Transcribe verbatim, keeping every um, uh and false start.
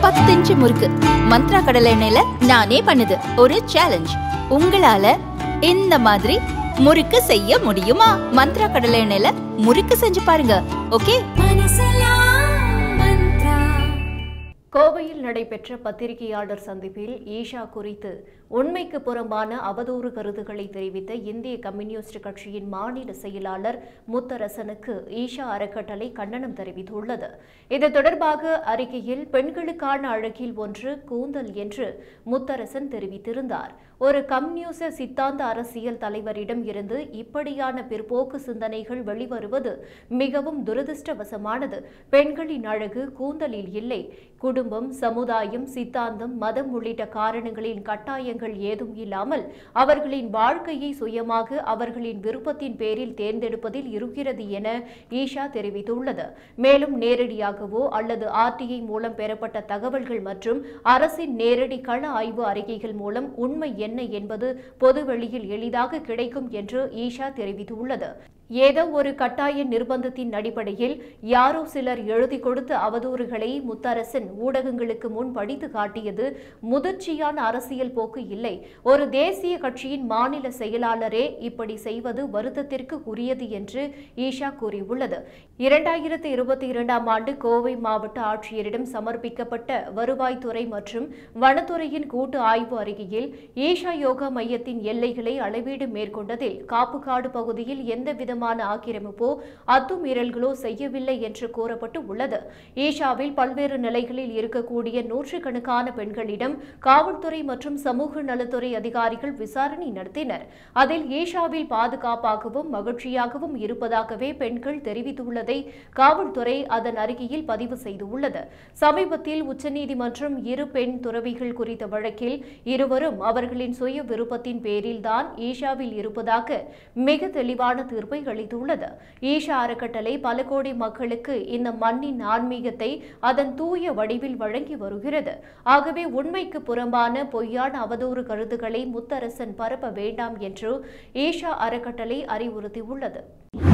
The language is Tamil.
பத்து இன்ச்சு முறுக்கு மந்த்ரா கடலை எண்ணெயில நானே பண்ணுது ஒரு சேலஞ்ச். உங்களால இந்த மாதிரி முறுக்கு செய்ய முடியுமா? மந்த்ரா கடலை எண்ணெயில முறுக்கு செஞ்சு பாருங்க. ஓகே. கோவையில் நடைபெற்ற பத்திரிகையாளர் சந்திப்பில் ஈஷா குறித்து உண்மைக்கு புறம்பான அவதூறு கருத்துக்களை தெரிவித்த இந்திய கம்யூனிஸ்ட் கட்சியின் மாநில செயலாளர் முத்தரசனுக்கு ஈஷா அறக்கட்டளை கண்டனம் தெரிவித்துள்ளது. இது தொடர்பாக அறிக்கையில் பெண்களுக்கான அழகில் ஒன்று கூந்தல் என்று முத்தரசன் தெரிவித்திருந்தார். ஒரு கம்யூனிச சித்தாந்த அரசியல் தலைவரிடம் இருந்து இப்படியான பிற்போக்கு சிந்தனைகள் வெளிவருவது மிகவும் துரதிருஷ்டவசமானது. பெண்களின் அழகு கூந்தலில் இல்லை. குடும்பம், சமுதாயம், சித்தாந்தம், மதம் உள்ளிட்ட காரணங்களின் கட்டாயங்கள் ஏதும் இல்லாமல் அவர்களின் வாழ்க்கையை சுயமாக அவர்களின் விருப்பத்தின் பேரில் தேர்ந்தெடுப்பதில் இருக்கிறது என ஈஷா தெரிவித்துள்ளது. மேலும் நேரடியாகவோ அல்லது ஆர்டிஐ மூலம் பெறப்பட்ட தகவல்கள் மற்றும் அரசின் நேரடி கள ஆய்வு அறிக்கைகள் மூலம் உண்மை என்ன என்பது பொதுவெளியில் எளிதாக கிடைக்கும் என்று ஈஷா தெரிவித்துள்ளது. ஏதோ ஒரு கட்டாய நிர்பந்தத்தின் அடிப்படையில் யாரோ சிலர் எழுதி கொடுத்த அவதூறுகளை முத்தரசன் ஊடகங்களுக்கு முன் படித்து காட்டியது முதிர்ச்சியான அரசியல் போக்கு இல்லை. ஒரு தேசிய கட்சியின் மாநில செயலாளரே இப்படி செய்வது வருத்தத்திற்கு உரியது என்று ஈஷா கூறியுள்ளது. இரண்டாயிரத்தி இருபத்தி இரண்டாம் ஆண்டு கோவை மாவட்ட ஆட்சியரிடம் சமர்ப்பிக்கப்பட்ட வருவாய்த்துறை மற்றும் வனத்துறையின் கூட்டு ஆய்வு அறிக்கையில் ஈஷா யோகா மையத்தின் எல்லைகளை அளவீடு மேற்கொண்டதில் காப்புக்காடு பகுதியில் எந்தவித ஆக்கிரமிப்போ அத்துமீறல்களோ செய்யவில்லை என்று கூறப்பட்டு உள்ளது. ஈஷாவில் பல்வேறு நிலைகளில் இருக்கக்கூடிய நூற்றுக்கணக்கான பெண்களிடம் காவல்துறை மற்றும் சமூக நலத்துறை அதிகாரிகள் விசாரணை நடத்தினர். அதில் ஈஷாவில் பாதுகாப்பாகவும் மகிழ்ச்சியாகவும் இருப்பதாகவே பெண்கள் தெரிவித்துள்ளதை காவல்துறை அதன் அறிக்கையில் பதிவு செய்துள்ளது. சமீபத்தில் உச்சநீதிமன்றம் இரு பெண் துறவிகள் குறித்த வழக்கில் இருவரும் அவர்களின் சுய விருப்பத்தின் பேரில் தான் ஈஷாவில் இருப்பதாக மிக தெளிவான தீர்ப்பை அளித்துள்ளது. ஈஷா அறக்கட்டளை பல கோடி மக்களுக்கு இந்த மண்ணின் ஆன்மீகத்தை அதன் தூய வடிவில் வழங்கி வருகிறது. ஆகவே உண்மைக்கு புறம்பான பொய்யான அவதூறு கருத்துக்களை முத்தரசன் பரப்ப வேண்டாம் என்று ஈஷா அறக்கட்டளை அறிவுறுத்தியுள்ளது.